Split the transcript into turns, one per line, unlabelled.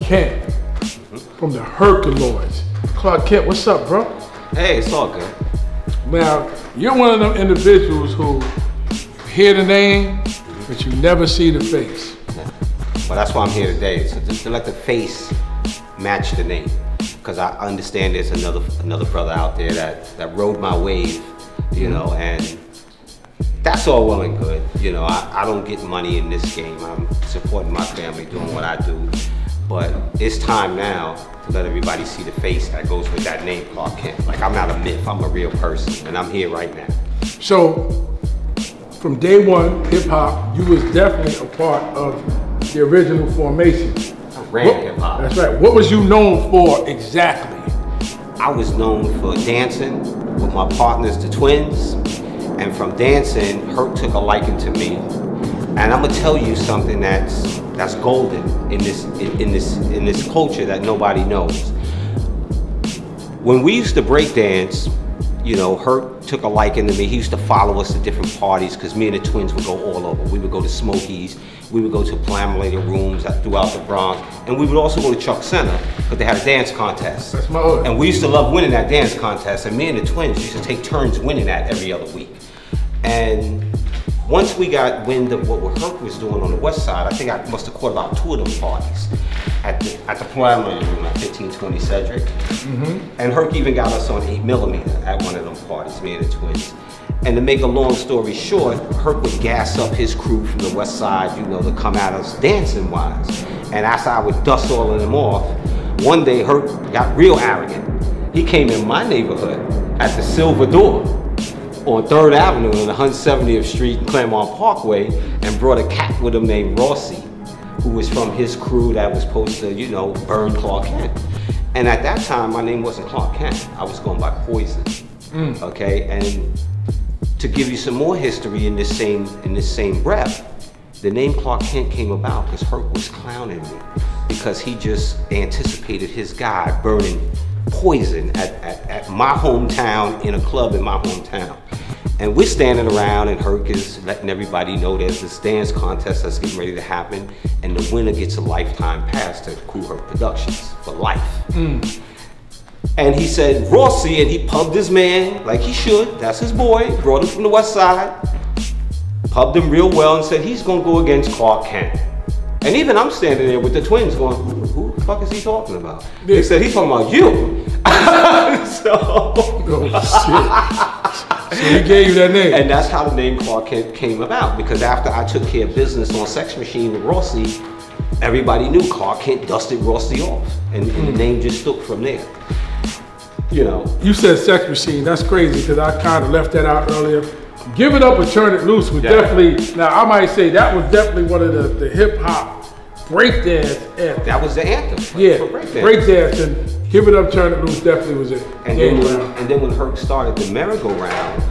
Kent from the Herculoids. Clark Kent, what's up, bro?
Hey, it's all good.
Now, you're one of them individuals who hear the name, but you never see the face.
Yeah. Well, that's why I'm here today, so just to let the face match the name. Because I understand there's another brother out there that rode my wave, you know, and that's all well and good. You know, I don't get money in this game. I'm supporting my family, doing what I do. But it's time now to let everybody see the face that goes with that name, Clark Kent. Like, I'm not a myth, I'm a real person, and I'm here right now.
So, from day one, hip hop, you was definitely a part of the original formation.
I ran hip hop.
That's right. What was you known for exactly?
I was known for dancing with my partners, the twins. And from dancing, Herc took a liking to me. And I'm gonna tell you something that's golden in this culture that nobody knows. When we used to break dance, you know, Herc took a liking to me. He used to follow us to different parties because me and the twins would go all over. We would go to Smokey's, we would go to Plamulated rooms throughout the Bronx, and we would also go to Chuck Center because they had a dance contest.
That's my hood.
And we used to love winning that dance contest, and me and the twins used to take turns winning that every other week. And once we got wind of what Herc was doing on the west side, I think I must have caught about 2 of them parties at the Plamulated room at 1520 Cedric. And Herc even got us on 8mm at one of them parties, me and the twins. And to make a long story short, Herc would gas up his crew from the west side, you know, to come at us dancing wise. And after I would dust all of them off, one day Herc got real arrogant. He came in my neighborhood at the Silver Door on 3rd Avenue on 170th Street, Claremont Parkway, and brought a cat with him named Rossi, who was from his crew that was supposed to, you know, burn Clark Kent. And at that time, my name wasn't Clark Kent. I was going by Poison. Okay, and to give you some more history in this same breath, the name Clark Kent came about because Herc was clowning me because he just anticipated his guy burning poison at my hometown in a club in my hometown. And we're standing around and Herc is letting everybody know there's this dance contest that's getting ready to happen, and the winner gets a lifetime pass to Kool Herc Productions for life. And he said, Rossi, and he pubbed his man like he should. That's his boy, brought him from the west side, pubbed him real well and said he's gonna go against Clark Kent. And even I'm standing there with the twins going, who the fuck is he talking about? They said, he's talking about you.
So he gave you that name.
And that's how the name Clark Kent came about, because after I took care of business on Sex Machine with Rossi, everybody knew Clark Kent dusted Rossi off. And the name just stuck from there. You know.
You said Sex Machine, that's crazy because I kind of left that out earlier. Give It Up and Turn It Loose was definitely, now I might say that was definitely one of the hip hop breakdance anthems.
That was the anthem.
Yeah, breakdance and Give It Up, Turn It Loose definitely was it.
And then when Herc started the merry-go-round,